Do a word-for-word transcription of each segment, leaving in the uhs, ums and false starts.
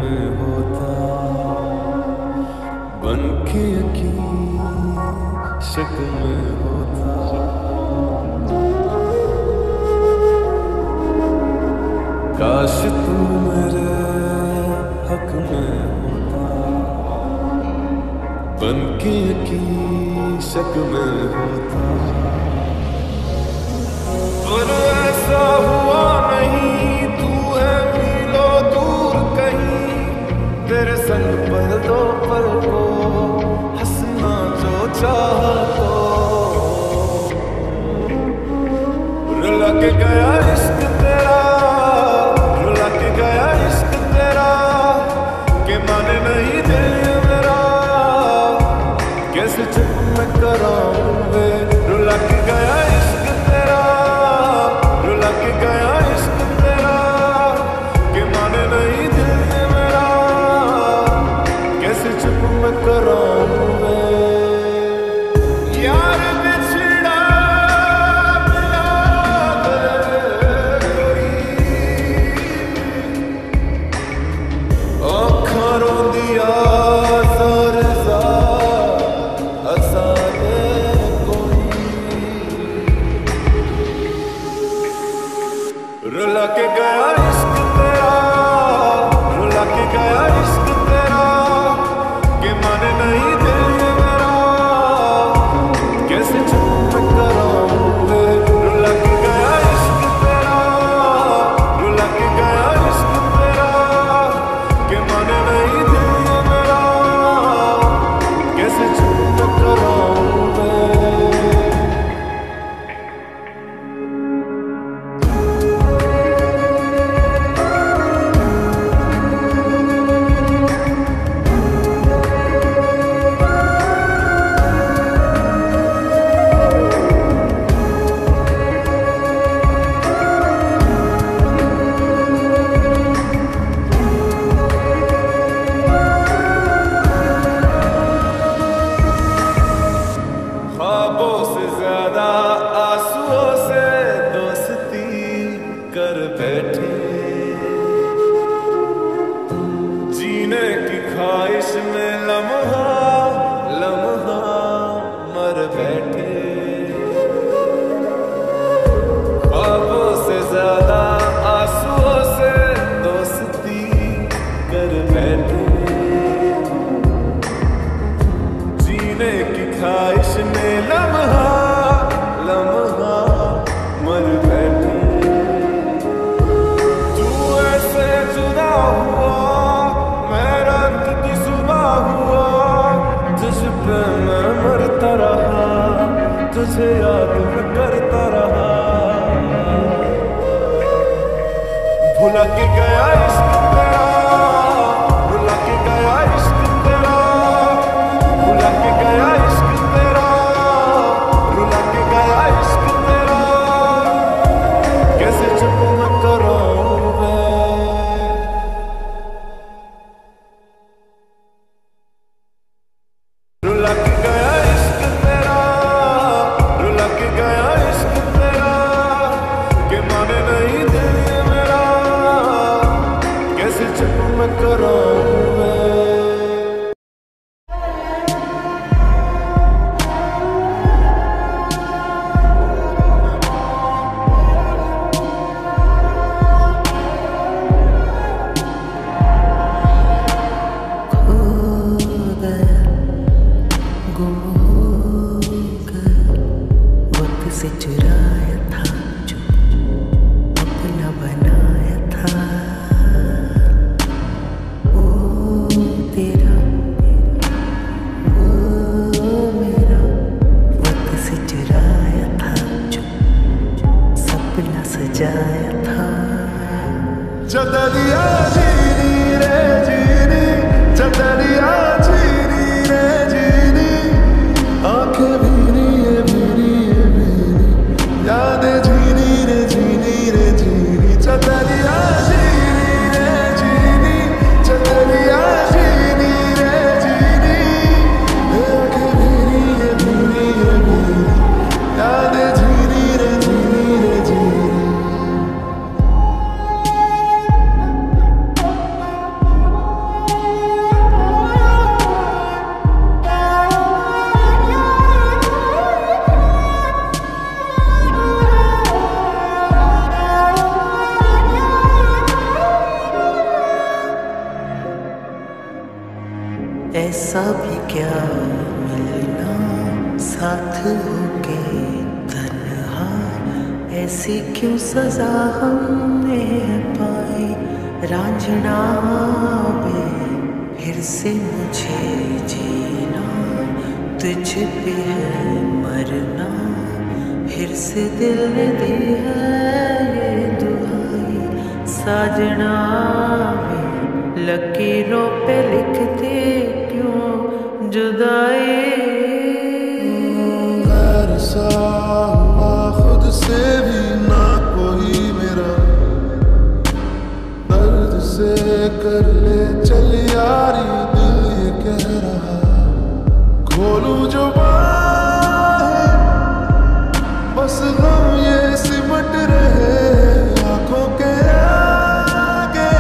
में होता, बन के यकीन शक में होता। काश तू मेरे हक में होता, बन के यकीन शक में होता। पर ऐसा हुआ नहीं, तू है मीलों दूर कहीं, तेरे संग पर दो पल को हंसना जो चाहा तो। रुला के गया इश्क तेरा, रुला के गया इश्क तेरा, के माने नहीं दिल मेरा, कैसे चुप मैं कराऊं वे। रुला के गया इश्क तेरा, रुला के गया इश्क तेरा, के माने नहीं दिल मेरा, कैसे चुप मैं कराऊं वे। यार बिछड़ा मिला दे कोई, आँखां रोंदिया ज़ोर ज़ार हंसा दे कोई। रुला के गया इश्क तेरा, रुला के गया इश्क तेरा, के माने नहीं दिल मेरा, कैसे चुप मैं कराऊं वे। रुला के गया इश्क तेरा, रुला के गया इश्क तेरा, के माने नहीं दिल मेरा, कैसे चुप मैं कराऊं वे। ख्वाबों से ज्यादा आंसुओं से दोस्ती कर बैठे, जीने की ख्वाहिश में लम्हा लम्हा मर बैठे। ख्वाबों से ज्यादा आंसुओं से दोस्ती कर बैठे, जीने की ख्वाहिश में लम्हा लम्हा मर बैठे। तू ऐसे जुदा हुआ, मैं रात की सुबह हुआ, तुझ पे मैं मरता रहा, तुझे याद मैं करता रहा। भुला के गया इश्क तेरा, भुला के गया इश्क तेरा, भुला के गया इश्क तेरा, रुला के गया इश्क तेरा, कैसे चुप मैं कराऊं वे। रुला के गया इश्क तेरा, रुला के गया इश्क तेरा, के माने नहीं दिल मेरा, कैसे चुप मैं कराऊं वे। से चुराया था जो अपना बनाया था, वो ऐसा भी क्या मिलना साथ होके तन्हा, ऐसी क्यों सजा हमने पाई रांझना बे। फिर से मुझे जीना तुझ पे है मरना, फिर से दिल ने दी है ये दुहाई साजना बे। लकीरों पे लिखते क्यों जुदाई, गैर सा हुआ खुद से भी ना कोई मेरा, दर्द से कर ले चल यारी दिल ये कह रहा। खोलूं जो बाहें बस गम ये सिमट रहे, आंखों के आगे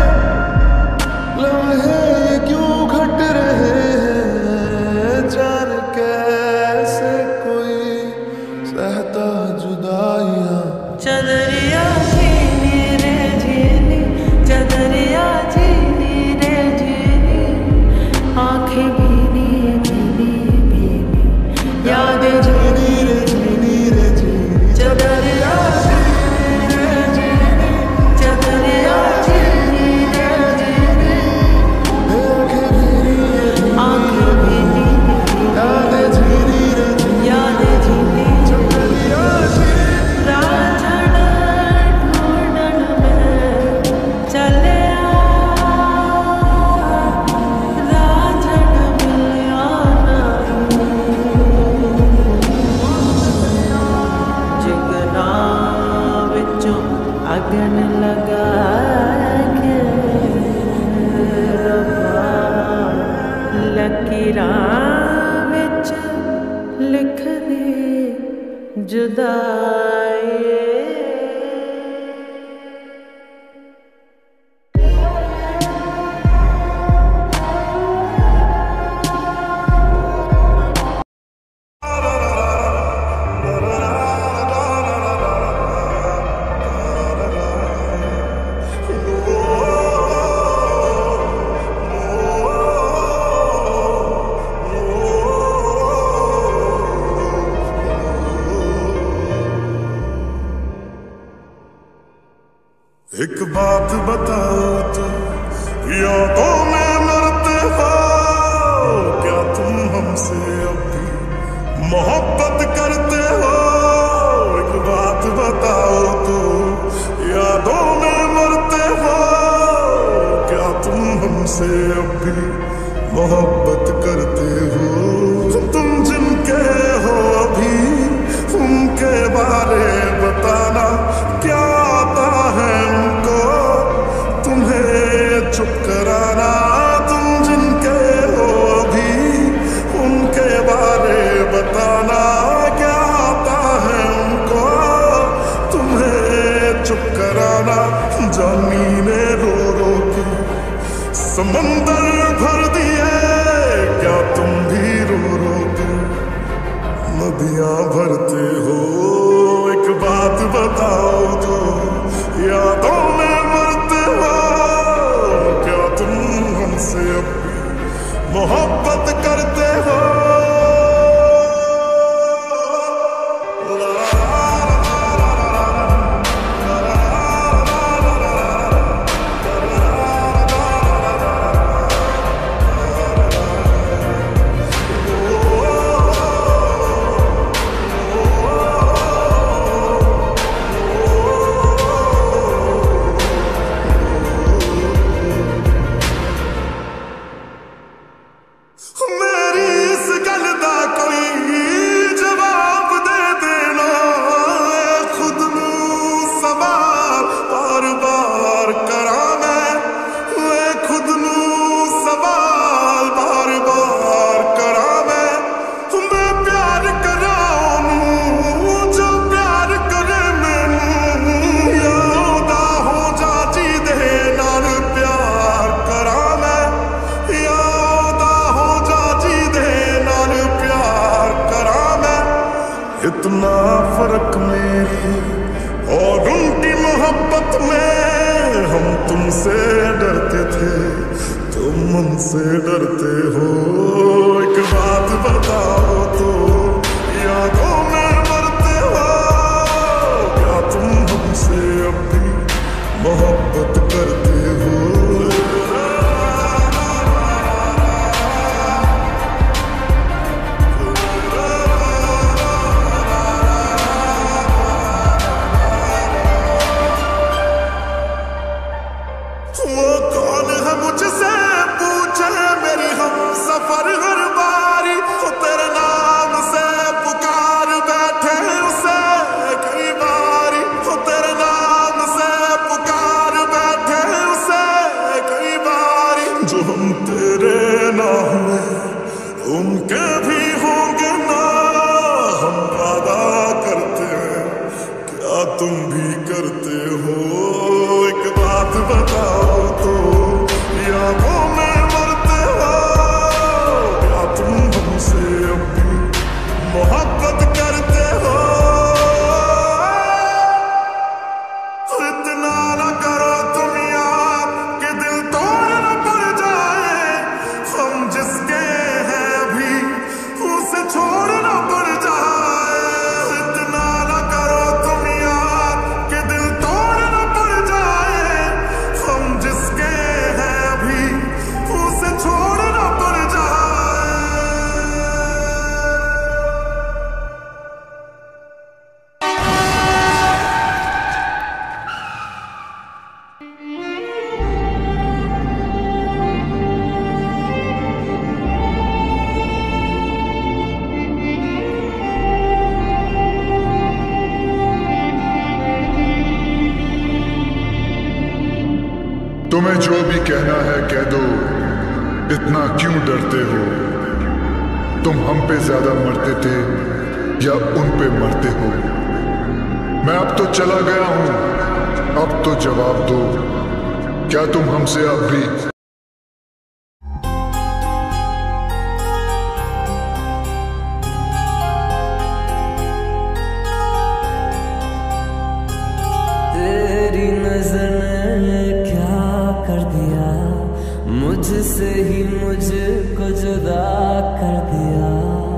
लम्हे क्यों घट रहे हैं। जान कैसे कोई सहता जुदाइयां, चदरिया जीनी रे जीनी, चदरिया जीनी रे जीनी, आंखें भीनी भीनी भीनी, यादें जीनी रे जीनी रे जीनी, चदरिया जीनी रे जीनी, चदरिया जीनी रे जीनी, आंखें भीनी आंखें भीनी यादें जीनी रे जीनी, यादें जीनी चदरिया जीनी। रांझना ढूंढन में चले रांझना मिलिया जिगना विचों अगन लगा के रब्बा, लकीरां विच लिख दी जुदाई। एक बात बताओ तो यादों में मरते हो क्या तुम हमसे अब भी मोहब्बत करते हो। एक बात बताओ तो यादों में मरते हो क्या तुम हमसे अब भी मोहब्बत करते हो। तुम जिनके हो अभी उनके बारे बताना क्या आता है उनको तुम्हें चुप कराना। तुम जिनके हो अभी उनके बारे बताना क्या आता है उनको तुम्हें चुप कराना। जमीने रो रो के समंदर भर दिए क्या तुम भी रो रो के नदियां भरते हो। एक बात बताओ तो यादों में मरते हो क्या तुम हमसे अब भी मोहब्बत करते हो। इतना फर्क मेरी और उनकी मोहब्बत में, हम तुमसे डरते थे तो तुम मुझसे डरते हो। एक बात बताओ तो यादों में मरते हो, क्या तुम हमसे अब भी मोहब्बत करते हो? वो कौन है मुझसे पूछे मेरी हम सफर हर बारी, वो तेरे नाम से पुकार बैठे उसे कई बारी, वो तेरे नाम से पुकार बैठे उसे कई बारी। जो हम तेरे ना हुए उनके भी होंगे ना, हम वादा करते हैं क्या तुम भी करते हो? एक बात बताओ तो यादों में मरते हो, क्या तुम हमसे अब भी मोहब्बत करते हो? इतना ना करो तुम यार कि दिल तोड़ न पड़ जाए, हम जिसके हैं अभी उसे छोड़ न पड़ जाए। इतना ना करो तुम यार कि दिल तोड़ न पड़ जाए, हम जिसके हैं अभी उसे छोड़ न पड़ जाए। तुम्हें जो भी कहना है कह दो, इतना क्यों डरते हो? तुम हम पे ज्यादा मरते थे या उन पे मरते हो? मैं अब तो चला गया हूं, अब तो जवाब दो, क्या तुम हमसे अब भी तेरी नजर ने क्या कर दिया, मुझसे ही मुझको जुदा कर दिया।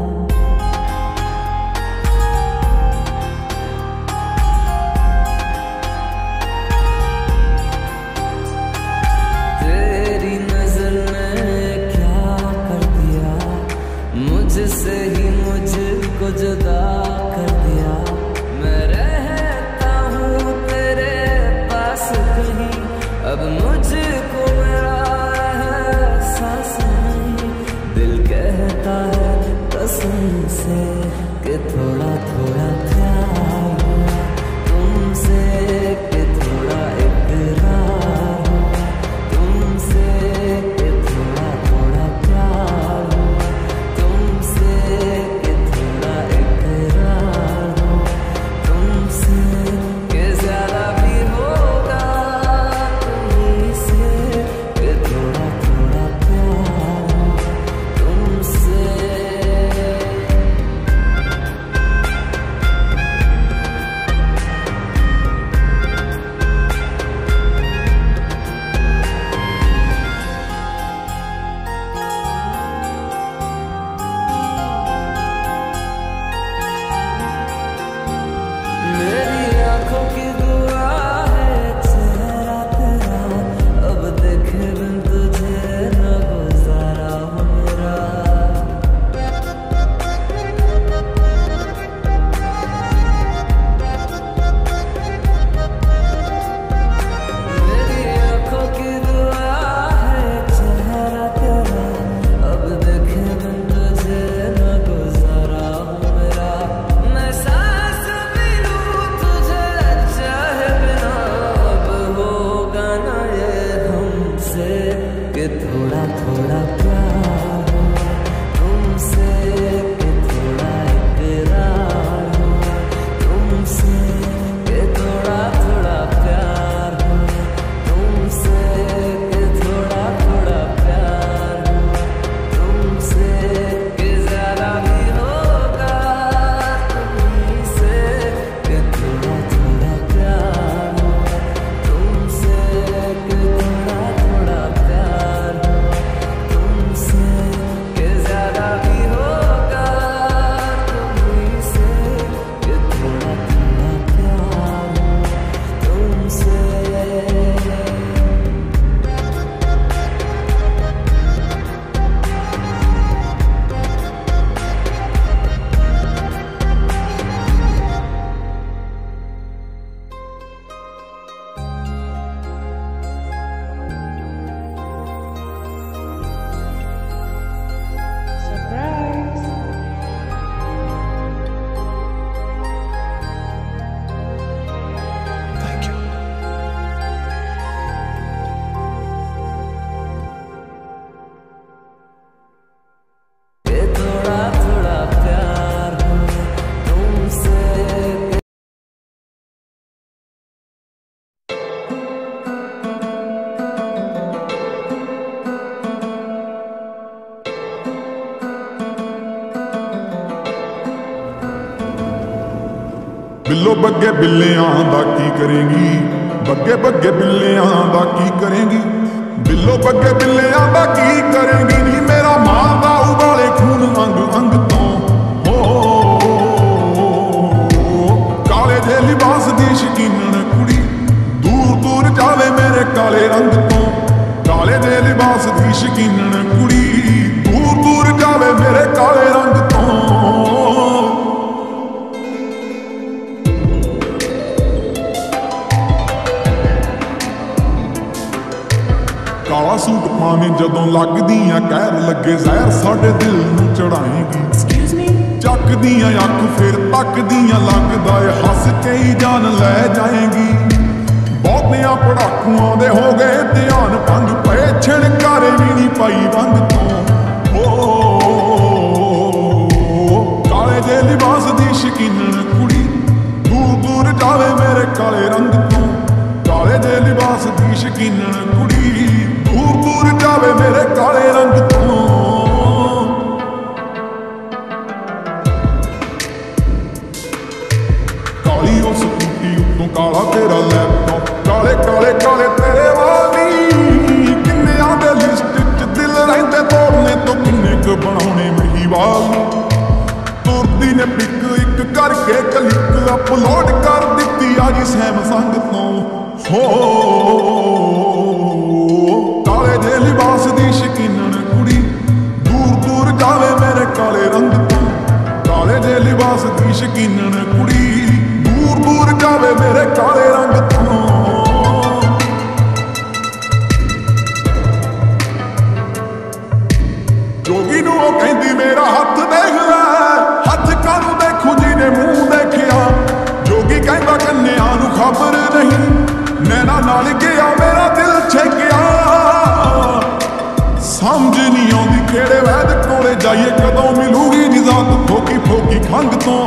तेरी नजर ने क्या कर दिया, मुझसे ही मुझको जुदा कर दिया। मैं रहता हूँ तेरे पास कहीं, अब मुझको मेरा एहसास नहीं। दिल कहता है कसम से कि थोड़ा थोड़ा प्यार हुआ तुमसे, कि थोड़ा इकरार हुआ तुमसे, कि थोड़ा थोड़ा प्यार हुआ तुमसे, कि थोड़ा इकरार हुआ तुमसे, कि ज्यादा भी होगा तुम्हीं से, कि थोड़ा थोड़ा प्यार हुआ तुमसे। मेरी आंखों की दुआ है चेहरा तेरा, अब देखे बिन तुझे न गुजारा हो मेरा। मेरी आंखों की दुआ है चेहरा तेरा, अब देखे बिन तुझे न गुजारा हो मेरा। मैं सांस भी लूं तुझे चाहे बिना, अब होगा ना ये हमसे, कि थोड़ा थोड़ा प्यार हुआ तुमसे, कि थोड़ा इकरार हुआ तुमसे, कि थोड़ा थोड़ा प्यार हुआ तुमसे, कि थोड़ा थोड़ा प्यार हुआ तुमसे, कि ज्यादा भी होगा तुम्हीं से, कि थोड़ा थोड़ा प्यार हुआ तुमसे, कि थोड़ा थोड़ा प्यार हुआ ਬਿੱਲੋ ਬੱਗੇ ਬਿੱਲਿਆਂ ਦਾ ਕੀ ਕਰੇਂਗੀ, ਬੱਗੇ ਬੱਗੇ ਬਿੱਲਿਆਂ ਦਾ ਕੀ ਕਰੇਂਗੀ, ਬਿੱਲੋ ਬੱਗੇ ਬਿੱਲਿਆਂ ਦਾ ਕੀ ਕਰੇਂਗੀ ਨੀ ਮੇਰਾ ਮਾਂ ਦਾ ਉਬਾਲੇ ਖੂਨ ਅੰਗ ਅੰਗ ਤੋਂ। ਹੋ ਕਾਲੇ ਜੇ ਲਿਬਾਸ ਦੀ ਸ਼ਕੀਨਣ ਕੁੜੀ ਦੂਰ ਦੂਰ ਜਾਵੇ ਮੇਰੇ ਕਾਲੇ ਰੰਗ ਤੋਂ, ਕਾਲੇ ਜੇ ਲਿਬਾਸ ਦੀ ਸ਼ਕੀਨਣ ਕੁੜੀ ਦੂਰ ਦੂਰ ਜਾਵੇ ਮੇਰੇ ਕਾਲੇ ਰੰਗ ਤੋਂ। ਕਾਲਾ ਸੂਟ ਪਾਵੇਂ ਜਦੋਂ ਲੱਗਦੀਆਂ ਕਹਿਰ ਲੱਗੇ ਜ਼ਹਿਰ ਸਾਡੇ ਦਿਲ ਨੂੰ ਚੜਾਏਗੀ, ਚੱਕਦੀਆਂ ਅੱਖ ਫਿਰ ਤੱਕਦੀਆਂ ਲੱਗਦਾ ਏ ਹੱਸ ਕੇ ਹੀ ਜਾਨ ਲੈ ਜਾਏਗੀ। ਬਹੁਤਿਆਂ ਪੜਾਕੂਆਂ ਦੇ ਹੋ ਗਏ ਧਿਆਨ ਭੰਗ ਪਏ ਛਿਣਕਾਰੇ ਵੀ ਨਹੀਂ ਪਾਈ ਵੰਗ ਤੋਂ। ਓ ਕਾਲੇ ਜੇ ਲਿਬਾਸ ਦੀ ਸ਼ਕੀਨਣ ਕੁੜੀ ਦੂਰ ਦੂਰ ਜਾਵੇ ਮੇਰੇ ਕਾਲੇ ਰੰਗ ਤੋਂ, ਕਾਲੇ ਜੇ ਲਿਬਾਸ ਦੀ ਸ਼ਕੀਨਣ ਕੁੜੀ ਦੂਰ ਦੂਰ ਜਾਵੇ ਮੇਰੇ ਕਾਲੇ ਰੰਗ ਤੋਂ। ਕਾਲੀ ਉਹ ਸਕੂਟੀ ਉੱਤੋਂ ਕਾਲਾ ਤੇਰਾ ਲੈਪਟਾਪ, ਕਾਲੇ ਕਾਲੇ ਕਾਲੇ ਤੇਰੇ ਵਾਲੀ ਕਿੰਨਿਆਂ ਦੇ ਲਿਸਟ ਚ ਦਿਲ ਰਹਿੰਦੇ ਤੋੜਨੇ ਤੋਂ ਕਿੰਨੇ ਕੁ ਬਣਾਉਣੇ ਮਹੀਵਾਲ। ਤੁਰਦੀ ਨੇ ਪਿਕ ਇੱਕ ਕਰਕੇ ਕਲਿੱਕ ਅਪਲੋਡ ਕਰ ਦਿੱਤੀ ਆ ਜੀ ਸੈਮਸੰਗ ਤੋਂ। ਹੋ ਕਾਲੇ ਜੇ ਲਿਬਾਸ ਦੀ ਸ਼ਕੀਨਣ ਕੁੜੀ ਦੂਰ ਦੂਰ ਜਾਵੇ ਮੇਰੇ ਕਾਲੇ ਰੰਗ ਤੋਂ, ਕਾਲੇ ਜੇ ਲਿਬਾਸ ਦੀ ਸ਼ਕੀਨਣ ਕੁੜੀ ਦੂਰ ਦੂਰ ਜਾਵੇ ਮੇਰੇ ਕਾਲੇ ਰੰਗ ਤੋਂ। ਜੋਗੀ ਨੂੰ ਉਹ ਕਹਿੰਦੀ ਮੇਰਾ ਹੱਥ ਦੇਖ ਲੈ, ਹੱਥ ਕਾਹਨੂੰ ਦੇਖੂ ਜਿਹਨੇ ਮੂੰਹ ਦੇਖਿਆ। ਜੋਗੀ ਕਹਿੰਦਾ ਕੰਨਿਆਂ ਨੂੰ ਖਬਰ ਨਹੀਂ, ਨੈਣਾ ਨਾਲ ਗਿਆ ਮੇਰਾ ਦਿਲ ਛੇਕਿਆ। ਸਮਝ ਨਹੀਂ ਆਉਂਦੀ ਕਿਹੜੇ ਵੈਦ ਕੋਲੇ ਜਾਈਏ, ਕਦੋਂ ਮਿਲੂਗੀ ਨਿਜ਼ਾਤ ਫੋਕੀ ਫੋਕੀ ਖੰਗ ਤੋਂ।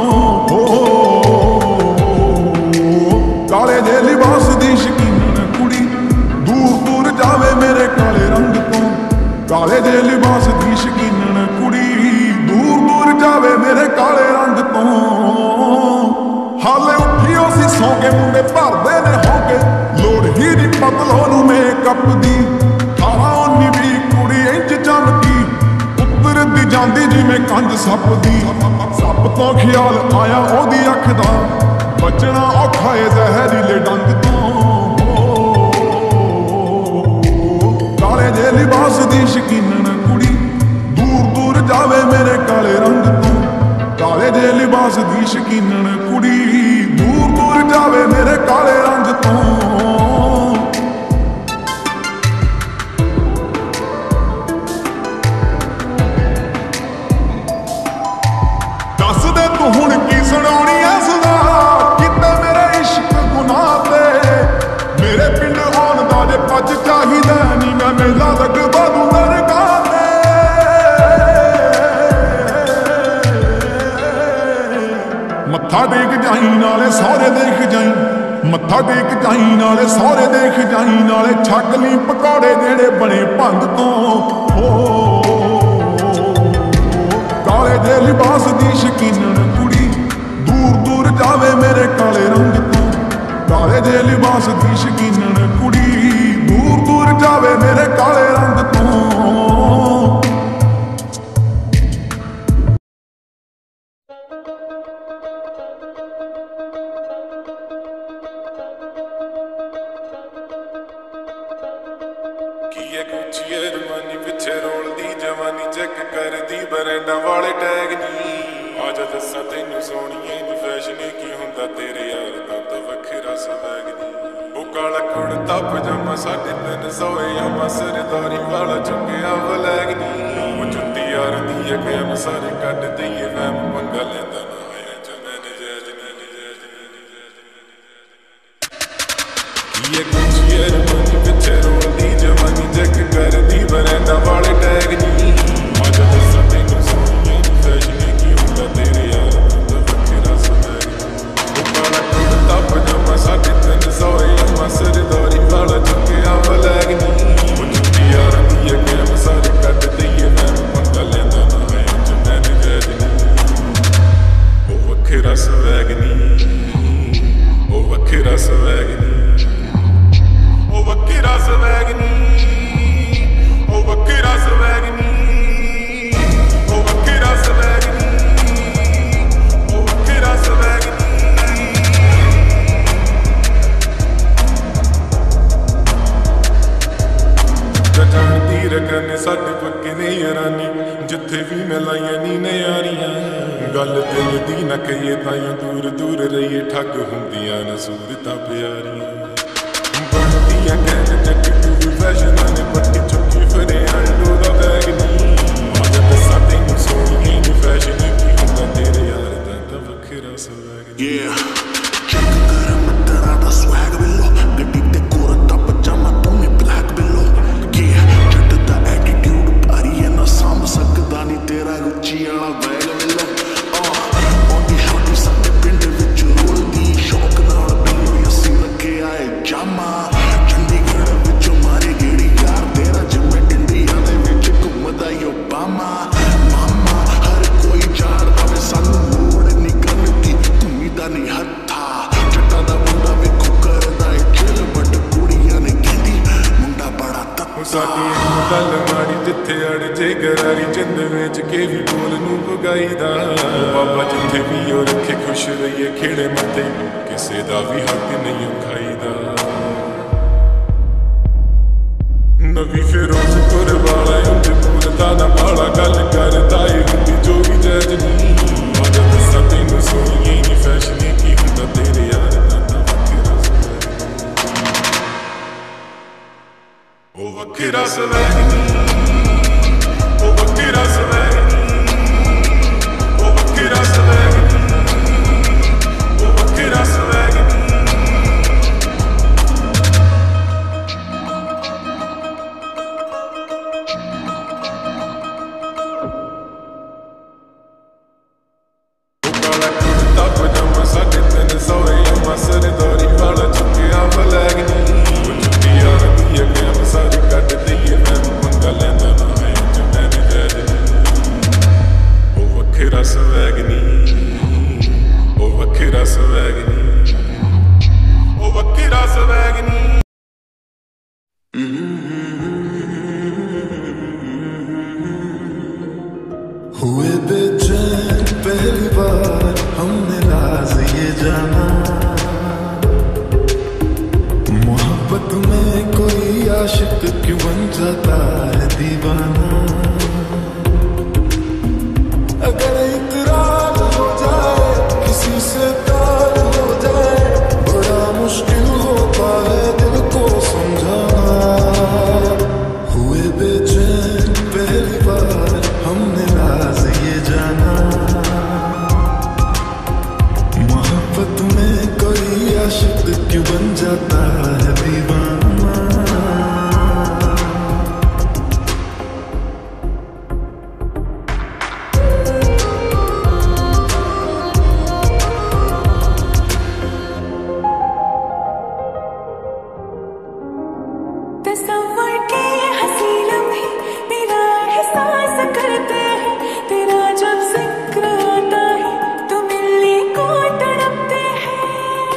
ਕਾਲੇ ਜੇ ਲਿਬਾਸ ਦੀ ਸ਼ਕੀਨਣ ਕੁੜੀ ਦੂਰ ਦੂਰ ਜਾਵੇ ਮੇਰੇ ਕਾਲੇ ਰੰਗ ਤੋਂ, ਕਾਲੇ ਜੇ ਲਿਬਾਸ ਦੀ ਸ਼ਕੀਨਣ ਕੁੜੀ ਦੂਰ ਦੂਰ ਜਾਵੇ ਮੇਰੇ ਕਾਲੇ ਰੰਗ ਤੋਂ। ਹਾਲੇ ਉੱਠਿਓ ਸੀ ਸੌਂ ਕੇ ਮੁੰਡੇ ਭਰਦੇ ਨੇ ਹੋ ਕੇ, ਲੋੜ ਹੀ ਨਹੀਂ ਪਤਲੋ ਨੂੰ ਮੇਕਅਪ ਦੀ। ਅਠਾਰਾਂ ਉੱਨੀ ਵੀਹ ਕੁੜੀ ਇੰਝ ਚਮਕੀ, ਉੱਤਰਦੀ ਜਾਂਦੀ ਜਿਵੇਂ ਕੰਜ ਸੱਪ ਦੀ। ਸੱਪ ਤੋਂ ਖਿਆਲ ਆਇਆ ਉਹਦੀ ਅੱਖ ਦਾ, ਬਚਣਾ ਔਖਾ ਏ ਜ਼ਹਿਰੀਲੇ ਡੰਗ ਤੋਂ। ਕਾਲੇ ਜੇ ਲਿਬਾਸ ਦੀ ਸ਼ਕੀਨਣ ਕੁੜੀ ਦੂਰ ਦੂਰ ਜਾਵੇ ਮੇਰੇ ਕਾਲੇ ਰੰਗ ਤੋਂ, ਕਾਲੇ ਜੇ ਲਿਬਾਸ ਦੀ ਸ਼ਕੀਨਣ ਕੁੜੀ ਦੂਰ ਦੂਰ ਜਾਵੇ ਮੇਰੇ ਕਾਲੇ ਰੰਗ ਤੋਂ। ਦੱਸ ਦੇ ਤੂੰ ਹੁਣ ਕੀ ਸੁਣਾਉਣੀ ਐ ਸਦਾ, ਕਿਤੇ ਮੇਰੇ ਇਸ਼ਕ ਗੁਨਾਹ ਤੇ। ਮੇਰੇ ਪਿੰਡ ਆਉਣ ਦਾ ਜੇ ਪੱਜ ਚਾਹੀਦਾ ਨੀ, ਮੈਂ ਮੇਲਾ ਲੱਗਵਾ ਦੂੰ ਦਰਗਾਹ ਤੇ। ਮੱਥਾ ਟੇਕ ਜਾਈ ਨਾਲੇ ਸਹੁਰੇ ਦੇਖ ਜਾਈ, ਮੱਥਾ ਟੇਕ ਜਾਈ ਨਾਲੇ ਸਹੁਰੇ ਦੇਖ ਜਾਈ, ਨਾਲੇ ਛਕ ਲਈ ਪਕੌੜੇ ਜਿਹੜੇ ਬਣੇ ਭੰਗ ਤੋਂ। ਹੋ ਕਾਲੇ ਜੇ ਲਿਬਾਸ ਦੀ ਸ਼ਕੀਨਣ ਕੁੜੀ ਦੂਰ ਦੂਰ ਜਾਵੇ ਮੇਰੇ ਕਾਲੇ ਰੰਗ ਤੋਂ, ਕਾਲੇ ਜੇ ਲਿਬਾਸ ਦੀ ਸ਼ਕੀਨਣ ਕੁੜੀ ਦੂਰ ਦੂਰ ਜਾਵੇ ਮੇਰੇ ਕਾਲੇ ਰੰਗ ਤੋਂ। ਗੁੱਚੀਏ ਰਮਾਨੀ ਪਿੱਛੇ ਰੋਲਦੀ ਜਵਾਨੀ, ਚੈੱਕ ਕਰਦੀ ਬਰੈਂਡਾਂ ਵਾਲੇ ਟੈਗ ਨੀ। ਆਜਾ ਦੱਸਾਂ ਤੈਨੂੰ ਸੋਹਣੀਏ ਨੀ ਫੈਸ਼ਨ ਕੀ ਹੁੰਦਾ ਤੇਰੇ ਯਾਰ ਦਾ ਤਾਂ ਵੱਖਰਾ ਸਵੈਗ ਨੀ। ਉਹ ਕਾਲਾ ਕੁੜਤਾ ਪਜਾਮਾ ਸਾਢੇ ਤਿੰਨ ਸੌ ਯਾਮਾ, ਸਰਦਾਰੀ ਵਾਲਾ ਚੁੱਕਿਆ ਬਲੈਗ ਨੀ। ਉਹ ਜੁੱਤੀ ਯਾਰ ਦੀ ਹੈ ਕੈਮ ਸਾਰੇ ਕੱਢ ਦਈਏ ਵੈਮ, ਪੰਗਾ ਲੈਂਦਾ ਨਾ ਹੋਇਆ ਜਮੈਨ ਜੈਜ ਨੀ ਜੈਜ ਨੀ। ਇਹ ਗੁੱਚੀਏ ਰਮਾਨੀ ਪਿੱਛੇ ਰੋਲਦੀ ਜਵਾਨੀ, ਚੈੱਕ ਕਰਦੀ ਬਰੈਂਡਾਂ ਵਾਲੇ ਟੈਗ ਨੀ। ਆਜਾ ਦੱਸਾਂ ਤੈਨੂੰ ਸੋਹਣੀਏ ਨੀ ਫੈਸ਼ਨ ਕੀ ਹੁੰਦਾ ਤੇਰੇ ਯਾਰ ਦਾ ਵੱਖਰਾ ਸਵੈਗ ਨੀ। ਉਹ ਕਾਲਾ ਕੁੜਤਾ ਪਜਾਮਾ ਸਾਢੇ ਤਿੰਨ ਸੌ ਯਾਮਾ, ਸਰਦਾਰੀ ਵਾਲਾ ਚੁੱਕਿਆ ਬਲੈਗ ਨੀ। ਉਹ ਜੁੱਤੀ ਯਾਰ ਦੀ ਹੈ ਕੈਮ ਸਾਰੇ ਕੱਢ ਦਈਏ ਵੈਮ, ਪੰਗਾ ਲੈਂਦਾ ਨਾ ਹੋਇਆ ਜਮੈਨ ਜੈਜ ਨੀ। साडे पक्के ने यारानी जिथे भी मैं लाइया नी नयारियां गल दिल दी ना कहिए ताइयों दूर दूर रहिए ठग हुंदियां न सूरतां प्यारियां बनदियां कैद जट तू फैशन ने पट्टी चुकी फिरे अंडू दा बैग नी मगर दसा तैनूं सोहणीए नी फैशन की हुंदा तेरे यार दा तां वखरा स्वैग Yeah, check कर तेरा दा swag बिलो गड्डी ते कोरता पजामा तू में black बिलो Yeah, जट दा attitude भारी है ना साम सकदा नी तेरा रुचि वाला बैग बिलो ओंदी छोटी साडे पिंड विच रोलदी शौक नाल बिलो असीं लगे आए जामा चंडीगढ़ विच मारे गेड़ी यार तेरा जिम्मे इंडिया दे विच घुमदा यो बामा मामा हर कोई जाणदा वे सानू मोड़ नी करदी घुमीदा नी हत्था जट्टा दा मुंडा वेखो करदा ए चिल बट कुड़ियां ने कहंदी मुंडा बड़ा तत्ता साडी गल माड़ी जिथे अड़ जे गरारी चंद विच के भी बोल नूं पुगाईदा बाबा जिथे भी ओ रखे खुश रहिए खेड़े मथे किसे दा भी हक नहीं खाईदा नवी फिरोजपुर वाला उंज बोलदा ना बाला गल करदा ए हुंदी जो भी जैज नी मगर दसा तैनूं सोहणीए नी फैशन की हुंदा तेरे यार दा तां वखरा ओ वखरा स्वैग नी ओ वखरा स्वैग नी ओ वखरा स्वैग नी ओ वखरा स्वैग नी काला कुर्ता पजामा साढ़े तीन सौ अम्मा सरदारी वाला चुकिया फ्लैग नी चुकी यार दी अगे सारी कट दईए मैं पंगा लैंदा ना है जो मैंने जैज ओ वखरा स्वैग नी ओ वखरा स्वैग नी ओ वखरा स्वैग नी हुए बेचैन पहली बार हमने राज ये जाना मोहब्बत में कोई आशिक क्यों बन जाता है दीवाना अगर इकरार हो जाए किसी से प्यार हो जाए बड़ा मुश्किल होता है दिल को समझाना हुए बेचैन पहली बार हमने राज ये जाना मोहब्बत में कोई आशिक क्यों बन जाता है दीवाना तस्वर के हंसी लम्हे तेरा एहसास करते हैं तेरा जब जिक्र आता है तो मिलने को तड़पते हैं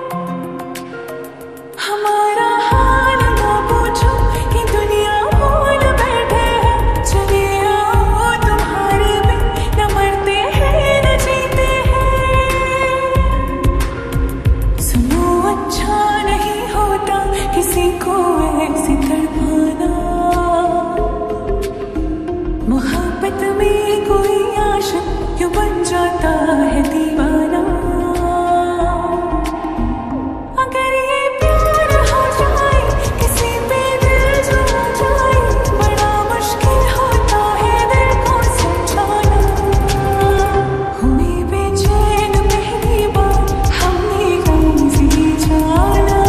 हमारा हाल ना पूछो कि दुनिया भूल बैठे हैं चले आओ तुम्हारे बिन न मरते हैं न जीते हैं सुनो अच्छा नहीं होता किसी को ऐसी तड़पाना मोहब्बत में कोई आशिक क्यों बन जाता है दीवाना अगर ये प्यार हो जाए किसी पे दिल जो आ जाए बड़ा मुश्किल होता है दिल को समझाना हुए बेचैन पहली बार हमने राज ये जाना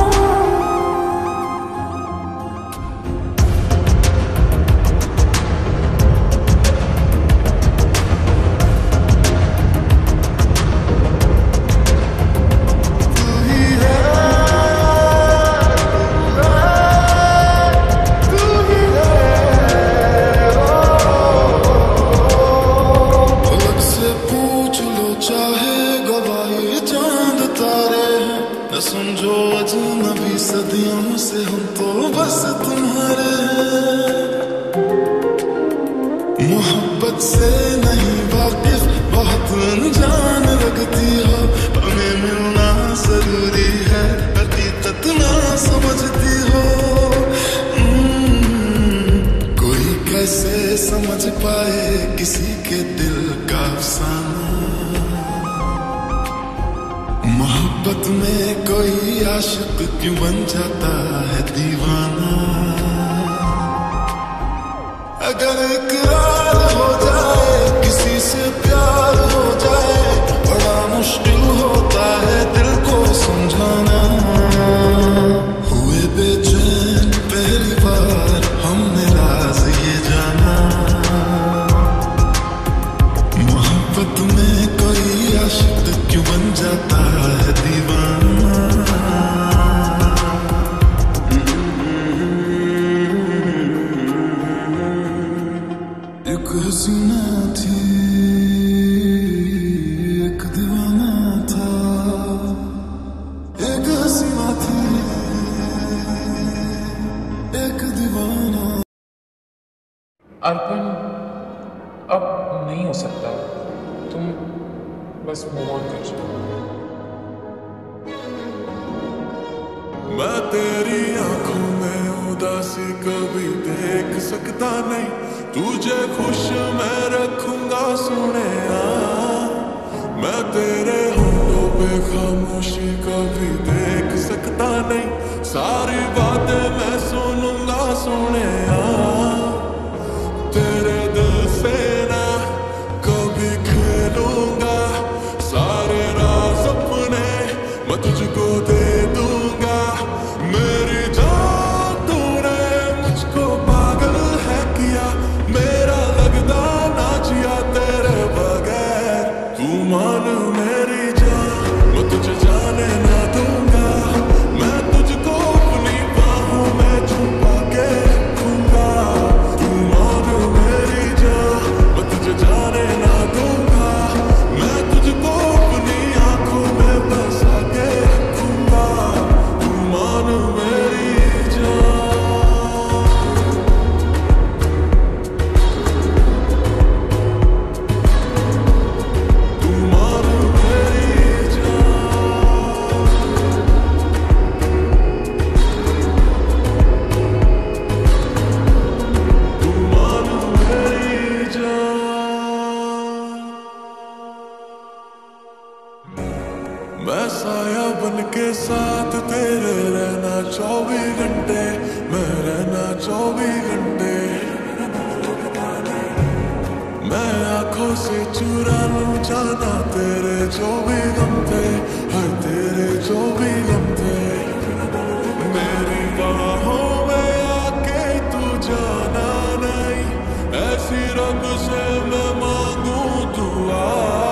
समझो अजनबी सदियों से हम तो बस तुम्हारे मोहब्बत से नहीं वाकिफ बहुत अनजान लगती हो हमें मिलना जरूरी है हकीकत ना समझती हो कोई कैसे समझ पाए किसी के दिल का अफसाना। मोहब्बत में कोई आशिक क्यों बन जाता है दीवाना। अगर इकरार हो जाए किसी से प्यार हो जाए बड़ा मुश्किल होता है दिल को समझाना। हुए बेचैन पहली बार हमने राज ये जाना। मोहब्बत में कोई आशिक क्यों बन जाता है दीवाना। एक हसीना थी एक दीवाना था। एक हसीना थी एक दीवाना। अर्पण अब नहीं हो सकता, तुम बस मूव ऑन कर जाओ। मैं तेरी आंखों में उदासी कभी देख सकता नहीं। तुझे खुश मैं रखूंगा सोने। मैं तेरे होठों पे खामोशी कभी देख सकता नहीं। सारी बातें मैं सुनूंगा सोने। तेरे दिल से ना कभी खेलूंगा। सारे राज अपने मैं तुझको दे दूंगा। मेरी जान तूने मुझको पागल है किया। मेरा लगदा ना जिया तेरे बगैर। तू मान मेरी जान मैं तुझे जाने ना दूंगा। मैं तुझको अपनी बाहों में छुपा के रखूंगा। तू मान मेरी जान मैं तुझे जाने ना दूंगा। मैं तुझको अपनी आंखों में बसा के रखूंगा। तू मान मेरी जान। तू मान मेरी जान। तू मान मेरी जान। मैं साया बन के साथ तेरे रहना चौबीस घंटे। मैं रहना चौबीस घंटे। मैं आंखों से चुरा लूं जाना तेरे जो भी गम थे। हर तेरे जो भी गम थे। मेरी बाहों में आके तू जाना नहीं। ऐसी रब से मैं मांगू दुआ।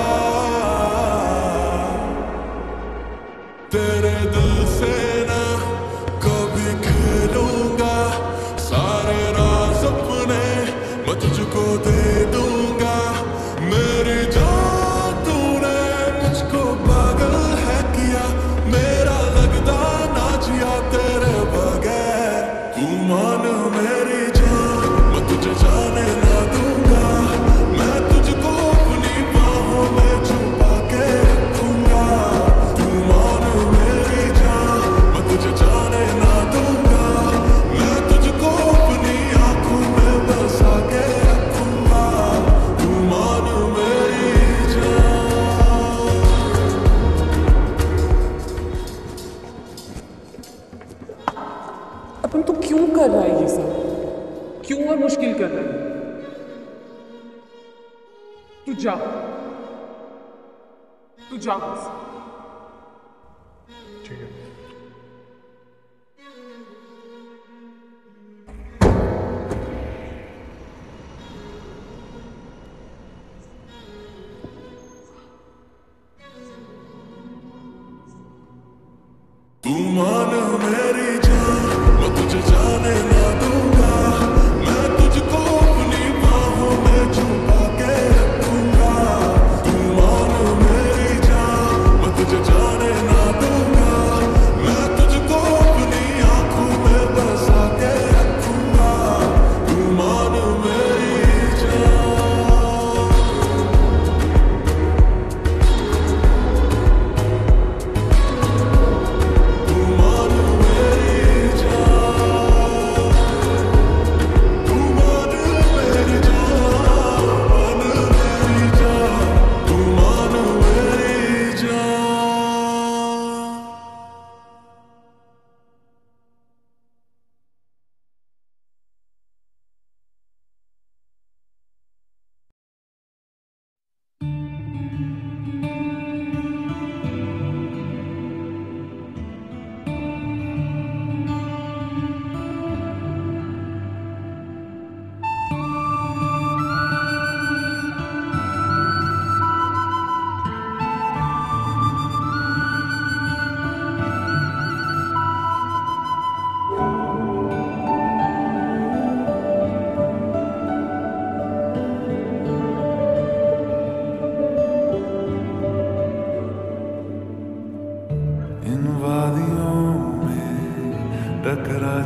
तेरे दिल से ना कभी खेलूंगा। सारे राज अपने मैं तुझको दे दूंगा। मेरी जान तूने मुझको पागल है किया। मेरा लगदा ना जिया तेरे बगैर। तू मान मेरी जान मैं तुझे जाने ना दूंगा। मैं तुझको अपनी बाहों में छुपा के रखूंगा। तू मान मेरी जान मैं तुझे जाने ना दूंगा। मैं तुझको अपनी आंखों में बसा के रखूंगा। तू मान मेरी जान। अपन तू क्यों कर रहा है ये सब? क्यों और मुश्किल कर रहा है? तू जा, तू जा बस। ठीक है। तू मान मेरी जान मैं तुझे जाने ना दूंगा। मैं तुझको अपनी बाहों में छुपा के रखूंगा। तू मान मेरी जान मैं तुझे जाने ना दूंगा।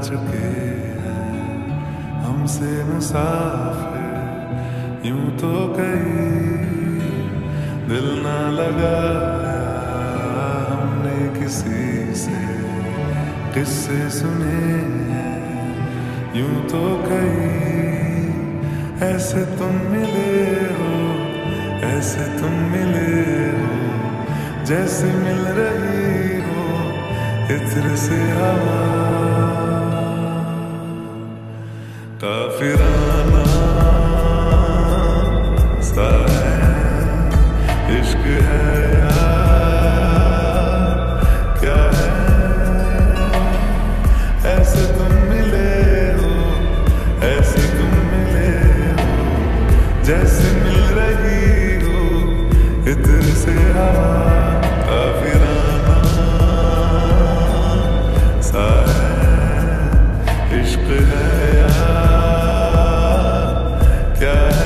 चुके हैं हमसे मुसाफिर, यूं तो कहीं दिल ना लगाया हमने किसी से, किस्से सुने हैं यूं तो कहीं। ऐसे तुम मिले हो, ऐसे तुम मिले हो, जैसे मिल रही हो इत्र से हवा। काफिराना सा है इश्क है यार, क्या है ऐसे तुम मिले हो, ऐसे तुम मिले हो, जैसे मिल रही हो इत्र से हवा। काफिराना सा है इश्क है यार, क्या है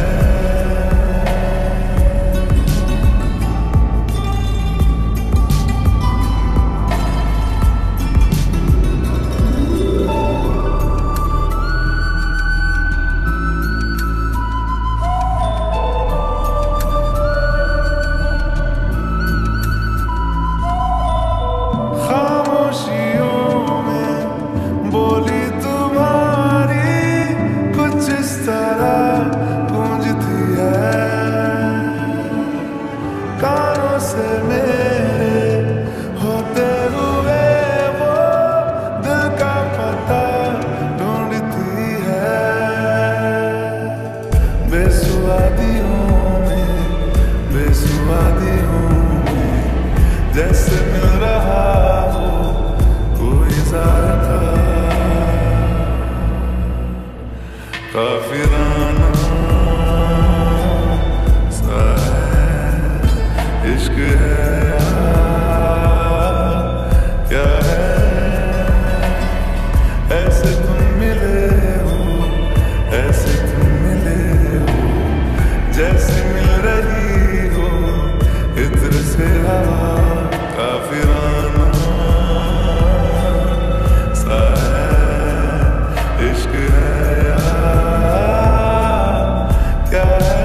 जैसे मिल रहा हो कोई ज़ायका। काफिराना सा है इश्क है यार, क्या है ऐसे तुम मिले हो, ऐसे तुम मिले हो, जैसे मिल रही हो इत्र से हवा। काफिराना सा है इश्क है यार, क्या है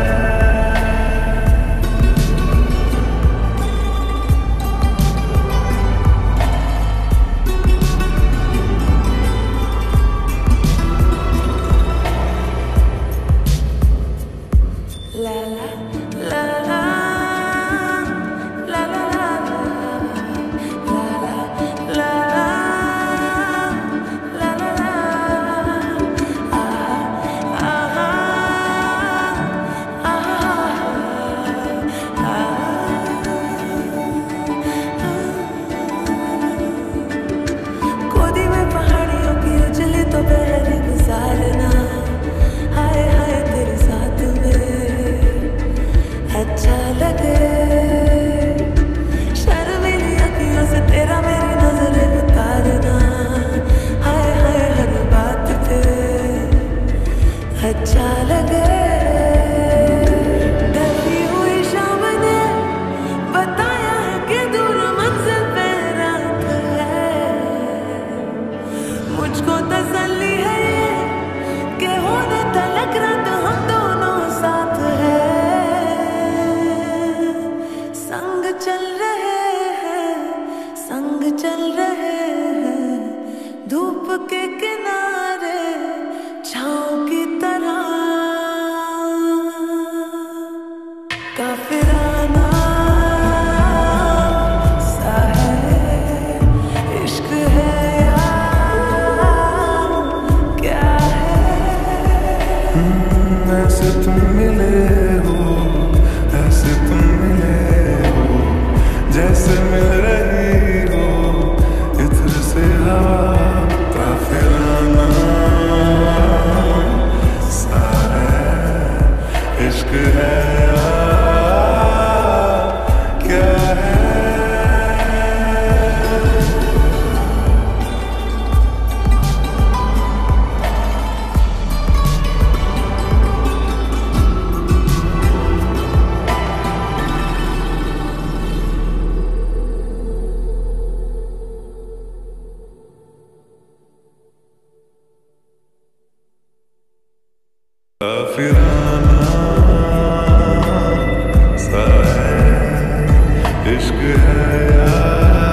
La la la la la la la la la la la ah ah ah गोदी में पहाड़ियों की उजली तो बहरी गुजारना, हाय हाय तेरे साथ में अच्छा लगे। शर्मीली अखियों से तेरा मेरी नजरें उतारना, हाय हाय हर बात पे अच्छा लगे। ढलती हुई शाम ने बताया है कि दूर मंजिल पे रात है, मुझको तसल्ली है ये कि होने तलक रात हम दोनों साथ हैं। संग चल रहे हैं, संग चल रहे हैं, धूप के किनारे छाँव की तरह। काफिराना सा है इश्क है यार, क्या है ऐसे तुम मिले हो, ऐसे तुम मिले हो, जैसे मिल रही हो इत्र से हवा। काफिराना सा है इश्क है यार, क्या है काफिराना सा है इश्क है यार।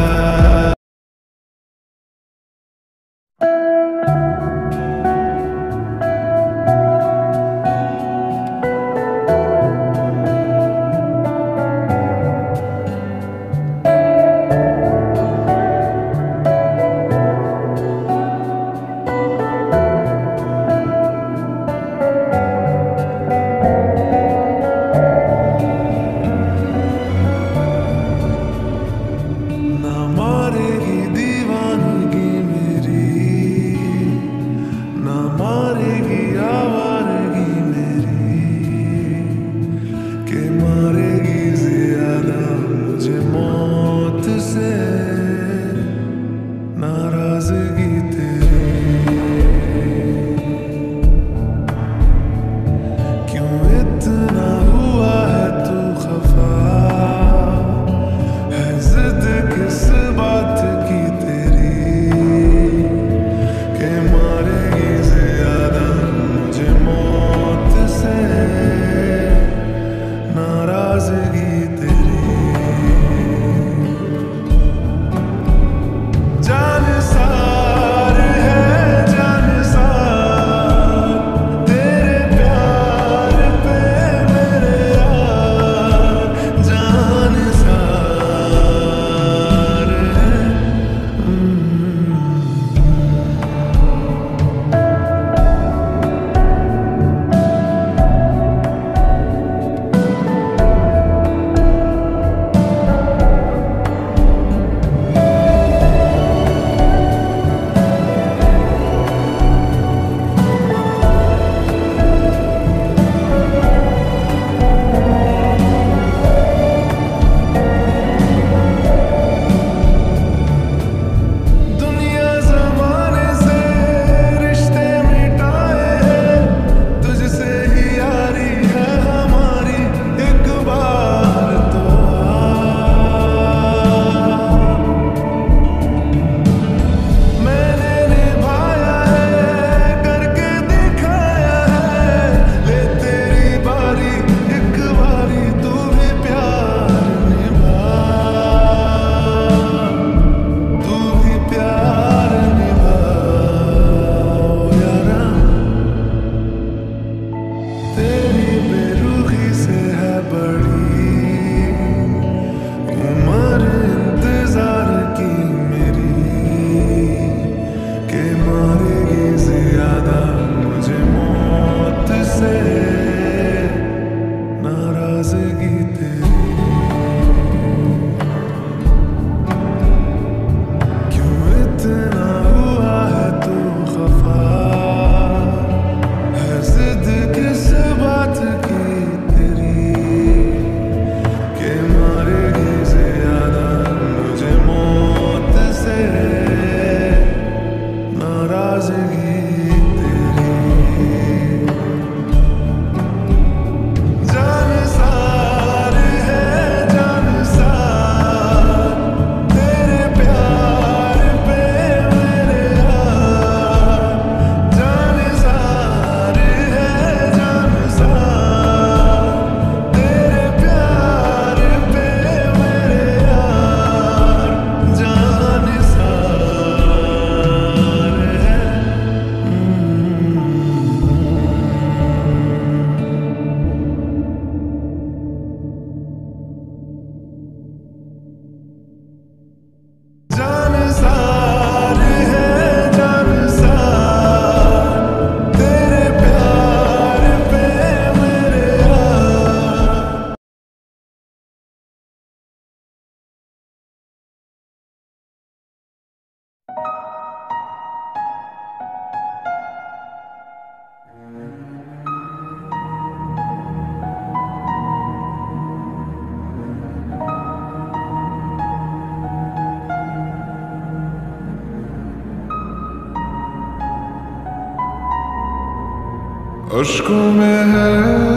अश्कों में है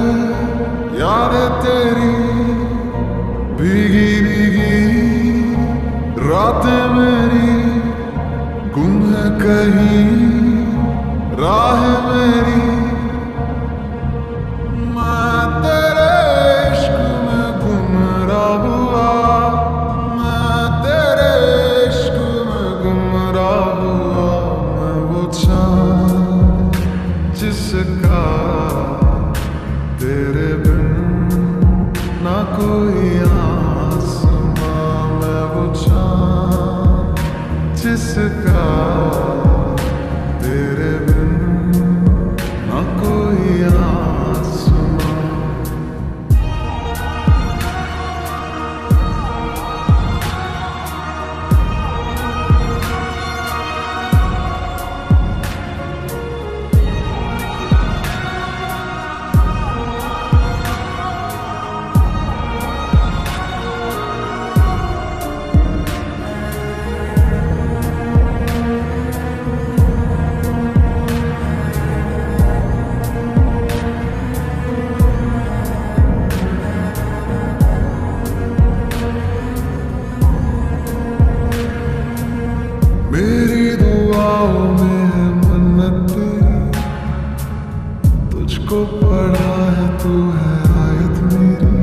याद तेरी भीगी भीगी रात मेरी, गुम है कहीं राह मेरी, कोई आसमां मैं वो चाँद जिसका तेरे बिन ना कोई आसमां। मेरी दुआओं में है मन्नत तेरी, तुझको पढ़ा है तू है आयत मेरी।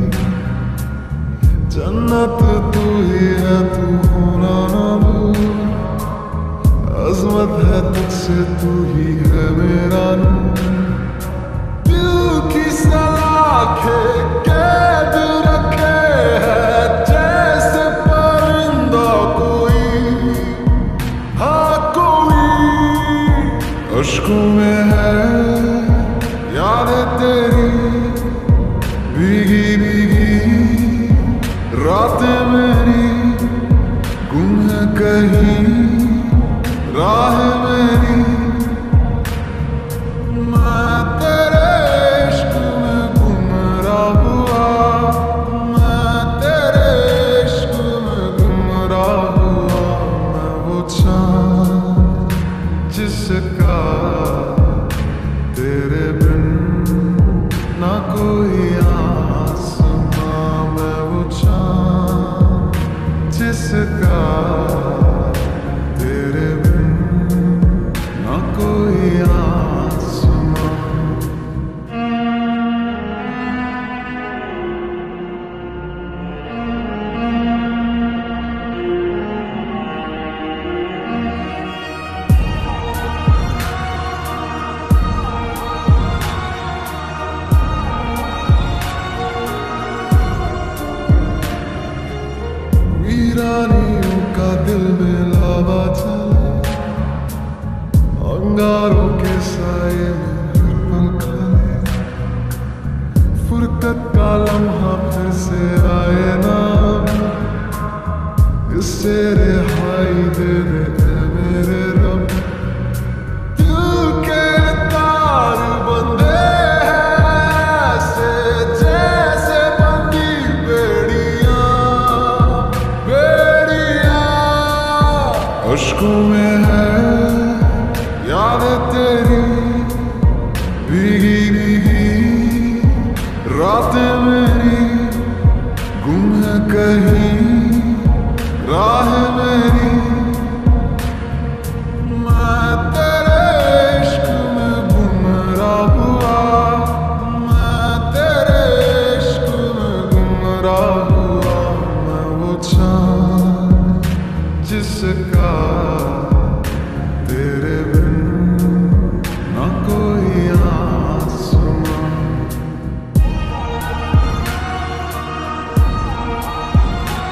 जन्नत तू ही है तू होना ना दूर, अजमत है तुझसे तू ही है मेरा नूर। दिल की सलाखें कैद रखे है जैसे परिंदा कोई, हाँ कोई। अश्कों में है यादें तेरी भीगी भीगी रातें मेरी, गुम है कहीं राह मेरी। मैं तेरे इश्क में गुमराह हुआ, मैं तेरे इश्क में गुमराह हुआ। मैं वो चाँद जिसका तेरे बिन ना कोई आसमां। मैं वो चाँद जिसका तेरे बिन ना कोई आसमां। वीरानियों का दिल में लावा चले, अंगारों के साए में हर पल खले। फुरकत का लम्हा फिर से आए ना, इससे रिहाई दे दे ऐ मेरे रब। दिल के तार बंधे हैं ऐसे जैसे बंधी बेड़ियां, बेड़ियां। अश्कों में है यादें तेरी भीगी भीगी रातें मेरी, गुम है कहीं राह मेरी। मैं तेरे इश्क में गुमराह हुआ, मैं तेरे इश्क में गुमराह हुआ। मैं वो चाँद जिसका तेरे बिन ना कोई आसमां।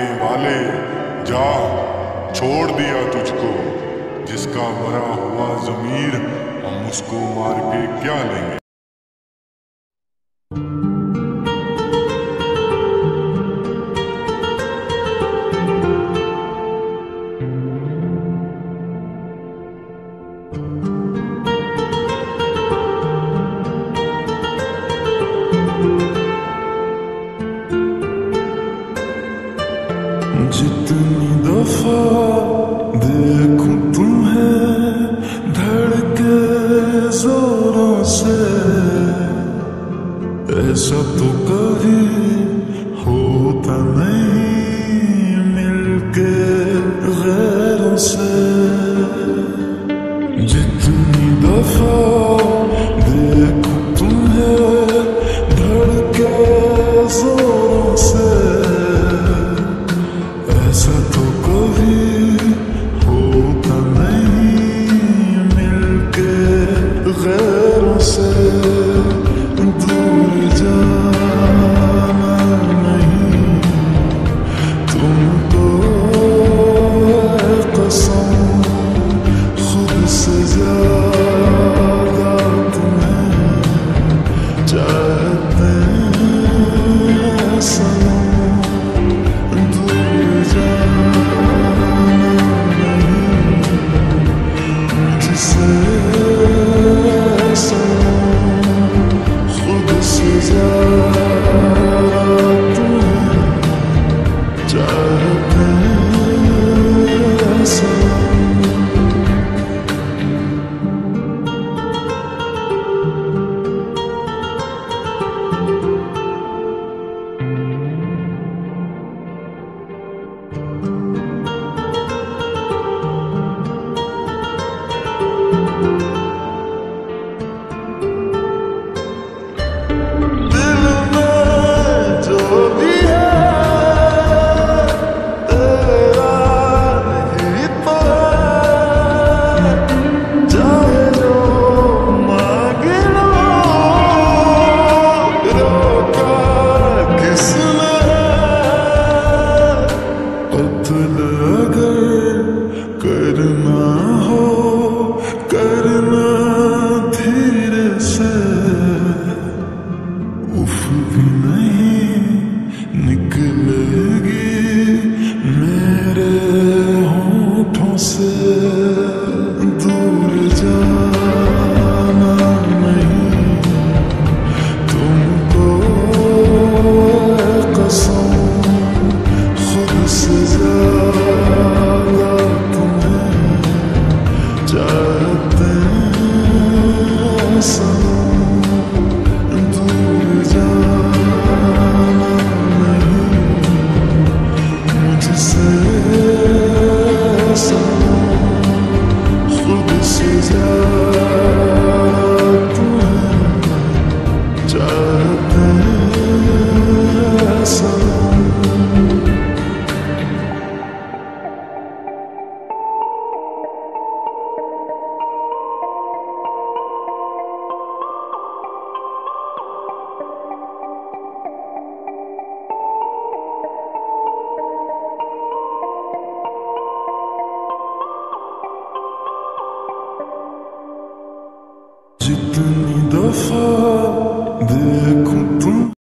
देने वाले, जा छोड़ दिया तुझको। जिसका मरा हुआ ज़मीर, हम उसको मार के क्या लेंगे। जितनी दफा देखूं तुम्हें धड़के जोरों से, ऐसा तो कभी होता नहीं मिलके गैरों से। जितनी दफा देखूं तुम्हें धड़के जोरों से, ऐसा तो कभी होता नहीं मिलके गैरों से। दूर जाना नहीं तुमको कसम, खुद से ज्यादा तुम्हें चाहते हैं सनम। करना हो करना धीरे से, उफ भी नहीं निकलेगी मेरे होठों से। दूर जाना नहीं तुमको कसम, खुद से ज्यादा तुम्हें चाहते हैं सनम। दूर जाना नहीं मुझसे सनम, खुद से ज्यादा तुम्हें चाहते हैं सनम। जितनी दफा देख